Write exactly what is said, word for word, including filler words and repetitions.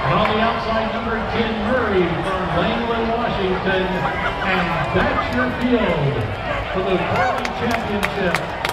On the outside, number ten, Murray from Langland, Washington. And that's your field for the Corgi Championship.